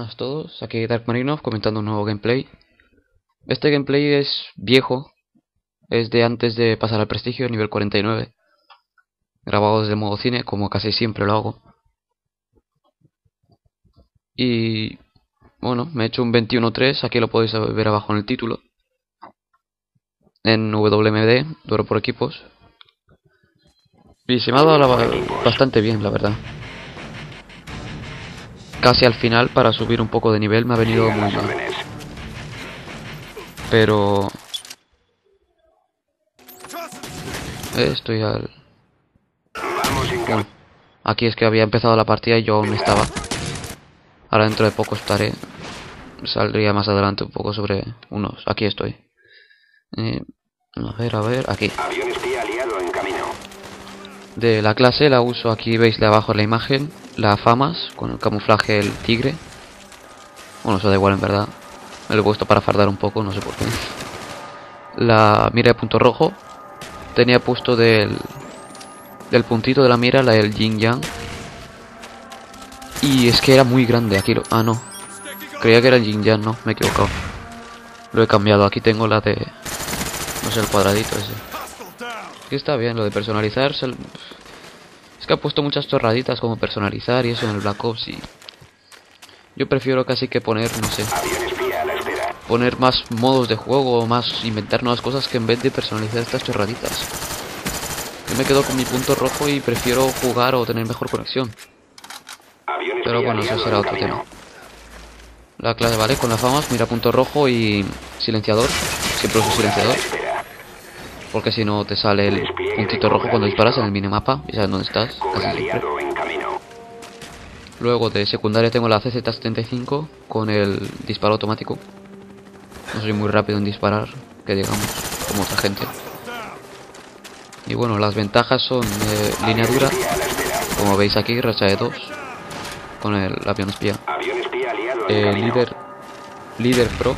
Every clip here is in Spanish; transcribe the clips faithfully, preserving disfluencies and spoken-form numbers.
buenas a todos, aquí DarkMarinov comentando un nuevo gameplay. Este gameplay es viejo, es de antes de pasar al prestigio, nivel cuarenta y nueve. Grabado desde modo cine, como casi siempre lo hago. Y bueno, me he hecho un veintiuno tres, aquí lo podéis ver abajo en el título. En W M D, duelo por equipos. Y se me ha dado la, bastante bien, la verdad. Casi al final, para subir un poco de nivel, me ha venido muy bien. Pero... Estoy al... Bueno, aquí es que había empezado la partida y yo aún estaba. Ahora dentro de poco estaré. Saldría más adelante un poco sobre unos... Aquí estoy. Eh, a ver, a ver, aquí. Avión espía aliado en camino. De la clase la uso, aquí veis de abajo la imagen. La FAMAS, con el camuflaje el tigre. Bueno, eso da igual en verdad. Me lo he puesto para fardar un poco, no sé por qué. La mira de punto rojo. Tenía puesto del... Del puntito de la mira, la del Yin Yang. Y es que era muy grande, aquí lo... Ah, no. Creía que era el Yin Yang, no, me he equivocado. Lo he cambiado, aquí tengo la de... No sé, el cuadradito ese. Aquí está bien, lo de personalizar. Se... Es que ha puesto muchas chorraditas como personalizar y eso en el Black Ops y... Yo prefiero casi que poner, no sé... Poner más modos de juego o más inventar nuevas cosas que en vez de personalizar estas chorraditas. Yo me quedo con mi punto rojo y prefiero jugar o tener mejor conexión. Pero bueno, eso será otro tema. La clase, vale, con la FAMAS, mira punto rojo y silenciador. Siempre uso silenciador. Porque si no te sale el puntito rojo cuando disparas en el minimapa y sabes dónde estás, casi siempre. Luego de secundaria tengo la C Z setenta y cinco con el disparo automático. No soy muy rápido en disparar, que digamos, como otra gente. Y bueno, las ventajas son eh, línea dura, como veis aquí, racha de dos, con el avión espía. Eh, líder, líder pro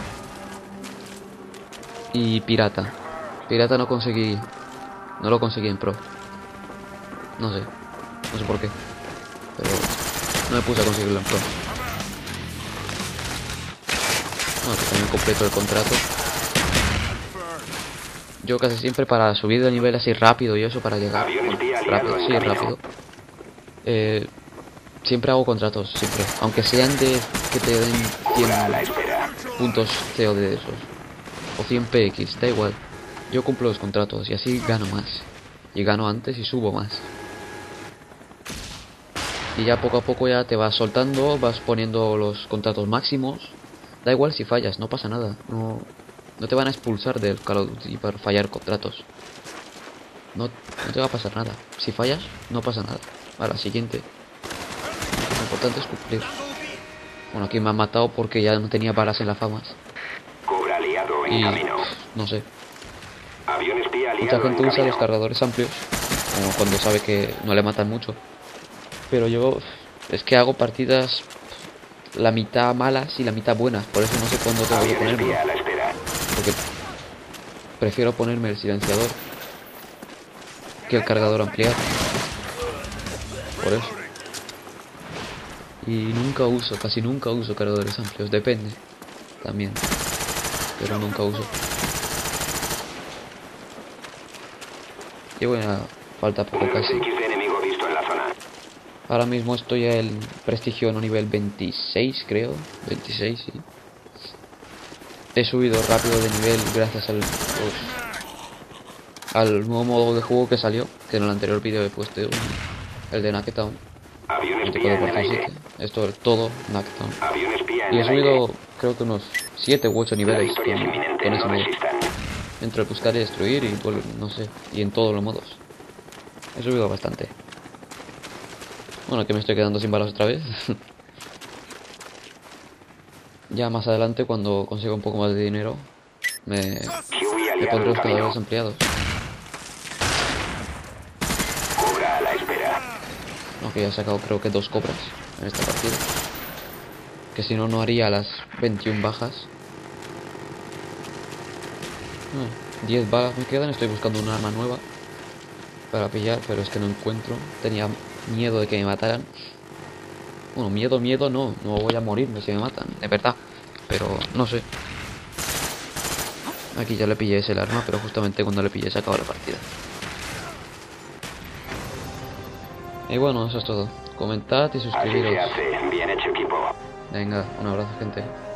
y pirata. Pirata no conseguí, no lo conseguí en pro. No sé, no sé por qué, pero no me puse a conseguirlo en pro. Bueno, que también completo el contrato. Yo casi siempre para subir de nivel así rápido y eso para llegar bueno, rápido, sí, rápido. Eh, siempre hago contratos, siempre. Aunque sean de que te den cien puntos C O D de esos. O cien P X, da igual. Yo cumplo los contratos y así gano más. Y gano antes y subo más. Y ya poco a poco ya te vas soltando, vas poniendo los contratos máximos. Da igual si fallas, no pasa nada. No... No te van a expulsar del Call of Duty por fallar contratos. No, no te va a pasar nada. Si fallas, no pasa nada. A la siguiente. Lo importante es cumplir. Bueno, aquí me han matado porque ya no tenía balas en las FAMAS. Y no sé. Mucha gente usa los cargadores amplios, como cuando sabe que no le matan mucho. Pero yo es que hago partidas la mitad malas y la mitad buenas. Por eso no sé cuándo tengo que ponerme. Porque prefiero ponerme el silenciador que el cargador ampliado. Por eso. Y nunca uso, casi nunca uso cargadores amplios. Depende. También. Pero nunca uso. Y bueno, falta poco casi. Ahora mismo estoy en prestigio no nivel veintiséis, creo. veintiséis, sí. He subido rápido de nivel gracias al pues, al nuevo modo de juego que salió, que en el anterior vídeo he puesto un, el de Knockdown. Esto es todo Knockdown. Y he subido creo que unos siete u ocho niveles con, con ese modo. Entre buscar y destruir y pues, no sé, y en todos los modos. He subido bastante. Bueno, que me estoy quedando sin balas otra vez. Ya más adelante, cuando consiga un poco más de dinero, me, me pondré los cargadores ampliados. Aunque ya he sacado creo que dos cobras en esta partida. Que si no, no haría las veintiuna bajas. No, diez balas me quedan, estoy buscando un arma nueva para pillar, pero es que no encuentro. Tenía miedo de que me mataran. Bueno, miedo, miedo no, no voy a morirme si me matan, de verdad. Pero no sé. Aquí ya le pillé ese el arma, pero justamente cuando le pillé se acabó la partida. Y bueno, eso es todo. Comentad y Así suscribiros. se hace. Bien hecho, equipo. Venga, un abrazo, gente.